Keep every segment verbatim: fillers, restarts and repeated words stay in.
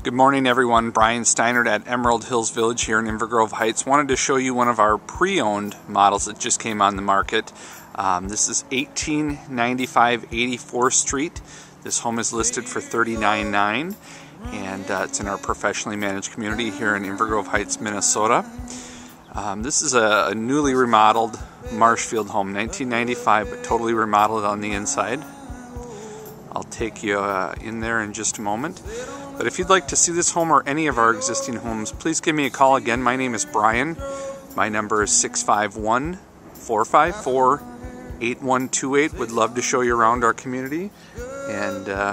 Good morning, everyone. Brian Steinert at Emerald Hills Village here in Inver Grove Heights. Wanted to show you one of our pre-owned models that just came on the market. Um, this is eighteen ninety-five eighty-fourth Street. This home is listed for thirty-nine nine, and uh, it's in our professionally managed community here in Inver Grove Heights, Minnesota. Um, this is a, a newly remodeled Marshfield home, nineteen ninety-five, but totally remodeled on the inside. I'll take you uh, in there in just a moment. But if you'd like to see this home or any of our existing homes, please give me a call. Again, my name is Brian. My number is six five one, four five four, eight one two eight. Would love to show you around our community, and uh,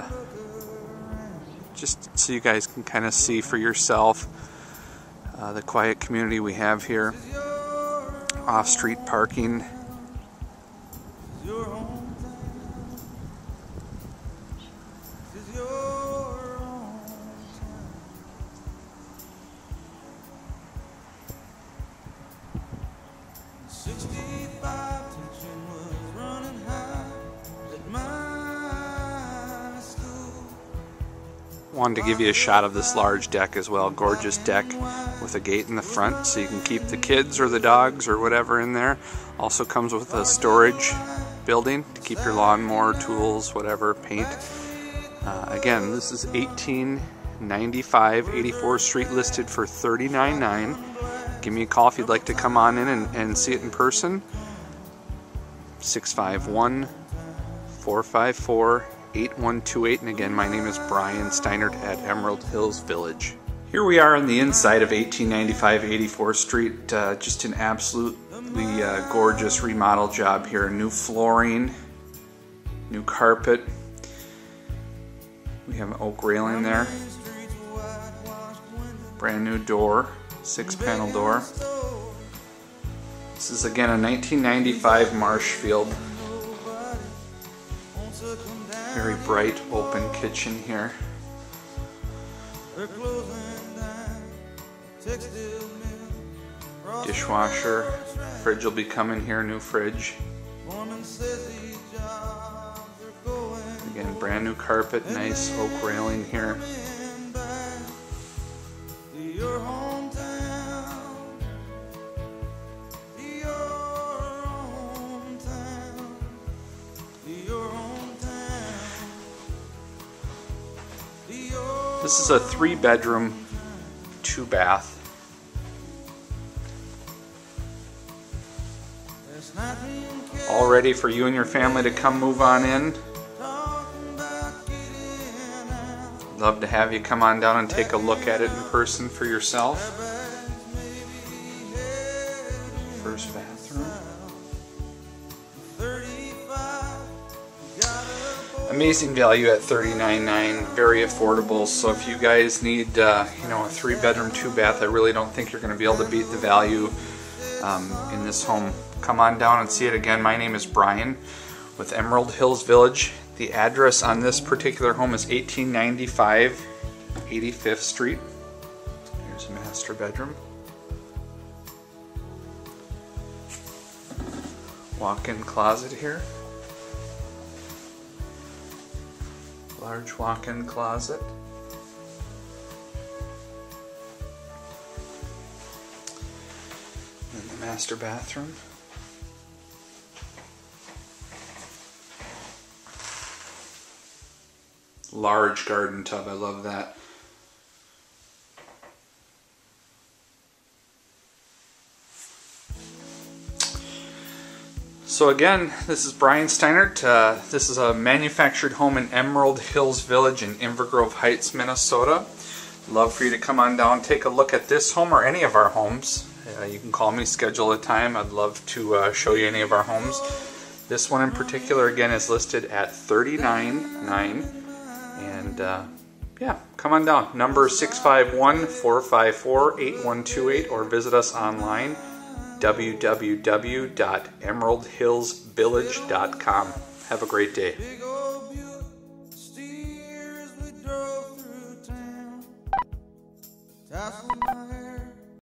just so you guys can kind of see for yourself uh, the quiet community we have here. Off-street parking. Wanted to give you a shot of this large deck as well. Gorgeous deck with a gate in the front so you can keep the kids or the dogs or whatever in there. Also comes with a storage building to keep your lawnmower, tools, whatever, paint. Uh, again, this is eighteen ninety-five eighty-fourth Street, listed for thirty-nine nine. Give me a call if you'd like to come on in and, and see it in person. six five one, four five four, eight one two eight. And again, my name is Brian Steinert at Emerald Hills Village. Here we are on the inside of eighteen ninety-five eighty-fourth Street. Uh, just an absolutely uh, gorgeous remodel job here. New flooring, new carpet. We have an oak railing there. Brand new door, six panel door. This is again a nineteen ninety-five Marshfield. Very bright open kitchen here. Dishwasher. Fridge will be coming here, new fridge. Again, brand new carpet, nice oak railing here. This is a three bedroom, two bath. All ready for you and your family to come move on in. Love to have you come on down and take a look at it in person for yourself. First bathroom. Amazing value at thirty-nine nine, very affordable. So if you guys need, uh, you know, a three bedroom, two bath, I really don't think you're going to be able to beat the value um, in this home. Come on down and see it. Again, my name is Brian with Emerald Hills Village. The address on this particular home is eighteen ninety-five eighty-fifth Street. Here's a master bedroom. Walk-in closet here. Large walk-in closet. And the master bathroom. Large garden tub, I love that. So again, this is Brian Steinert. Uh, this is a manufactured home in Emerald Hills Village in Inver Grove Heights, Minnesota. Love for you to come on down, take a look at this home or any of our homes. Uh, you can call me, schedule a time. I'd love to uh, show you any of our homes. This one in particular, again, is listed at thirty-nine nine. And uh, yeah, come on down. Number six five one, four five four, eight one two eight, or visit us online, w w w dot emerald hills village dot com. Have a great day.